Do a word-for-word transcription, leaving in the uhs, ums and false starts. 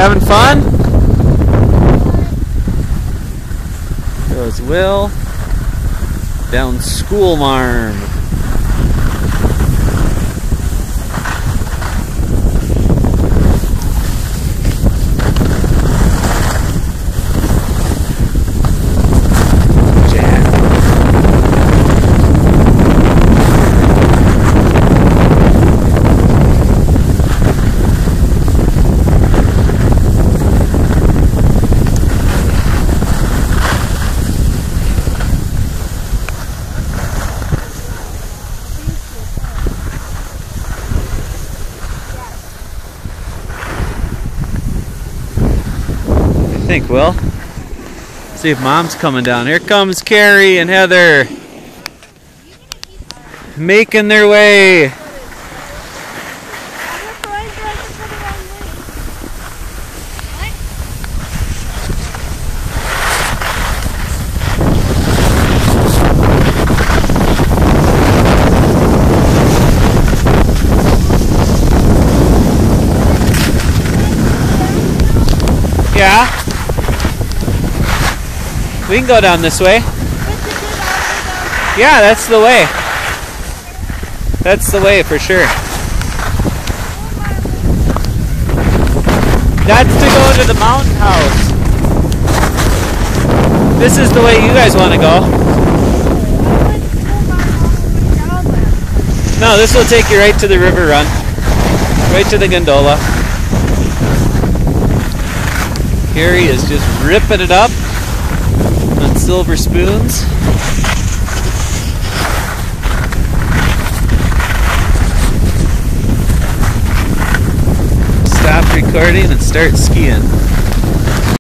Having fun? Goes Will down School Marm. I think, Will. See if Mom's coming down. Here comes Carrie and Heather. Making their way. Yeah. We can go down this way. Yeah, that's the way. That's the way for sure. That's to go to the mountain house. This is the way you guys want to go. No, this will take you right to the river run. Right to the gondola. Carrie is just ripping it up on silver spoons. Stop recording and start skiing.